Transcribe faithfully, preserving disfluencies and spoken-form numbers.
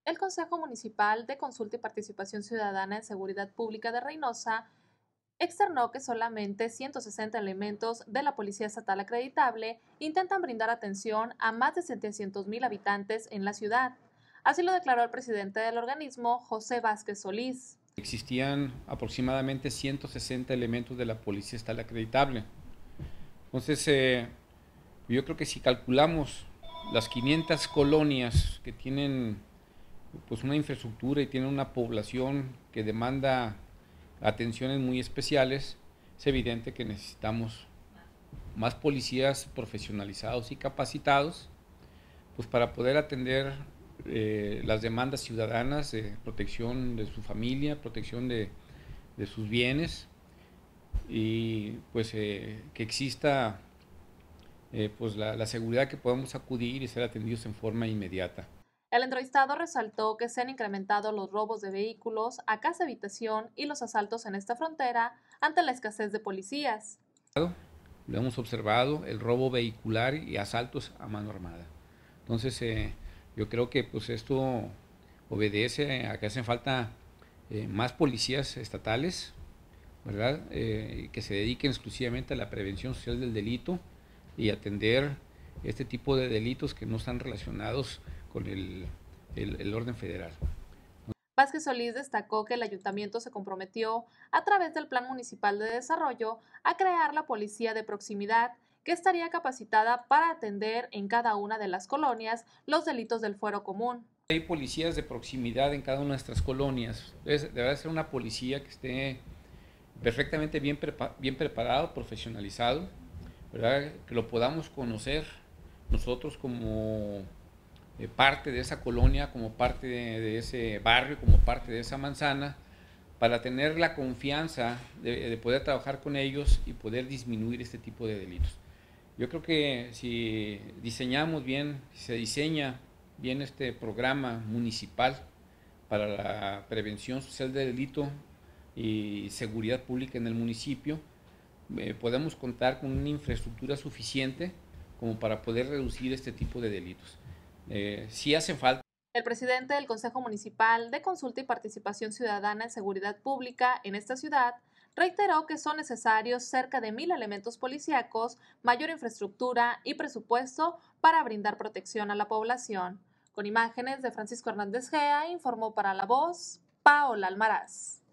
El Consejo Municipal de Consulta y Participación Ciudadana en Seguridad Pública de Reynosa externó que solamente ciento sesenta elementos de la Policía Estatal acreditable intentan brindar atención a más de setecientos mil habitantes en la ciudad. Así lo declaró el presidente del organismo, José Vázquez Solís. Existían aproximadamente ciento sesenta elementos de la Policía Estatal acreditable. Entonces, eh, yo creo que si calculamos las quinientas colonias que tienen pues una infraestructura y tienen una población que demanda atenciones muy especiales, es evidente que necesitamos más policías profesionalizados y capacitados pues para poder atender eh, las demandas ciudadanas de protección de su familia, protección de, de sus bienes y pues eh, que exista eh, pues la, la seguridad que podamos acudir y ser atendidos en forma inmediata. El entrevistado resaltó que se han incrementado los robos de vehículos a casa habitación y los asaltos en esta frontera ante la escasez de policías. Lo hemos observado, el robo vehicular y asaltos a mano armada. Entonces, eh, yo creo que pues esto obedece a que hacen falta eh, más policías estatales, ¿verdad? Eh, que se dediquen exclusivamente a la prevención social del delito y atender este tipo de delitos que no están relacionados con el, el, el orden federal. Vázquez Solís destacó que el ayuntamiento se comprometió, a través del Plan Municipal de Desarrollo, a crear la policía de proximidad, que estaría capacitada para atender en cada una de las colonias los delitos del fuero común. Hay policías de proximidad en cada una de nuestras colonias. Entonces, deberá ser una policía que esté perfectamente bien, prepa bien preparado, profesionalizado, ¿verdad? Que lo podamos conocer nosotros como eh, parte de esa colonia, como parte de, de ese barrio, como parte de esa manzana, para tener la confianza de, de poder trabajar con ellos y poder disminuir este tipo de delitos. Yo creo que si diseñamos bien, si se diseña bien este programa municipal para la prevención social del delito y seguridad pública en el municipio, eh, podemos contar con una infraestructura suficiente como para poder reducir este tipo de delitos. Eh, sí hacen falta. El presidente del Consejo Municipal de Consulta y Participación Ciudadana en Seguridad Pública en esta ciudad reiteró que son necesarios cerca de mil elementos policíacos, mayor infraestructura y presupuesto para brindar protección a la población. Con imágenes de Francisco Hernández Gea, informó para La Voz, Paola Almaraz.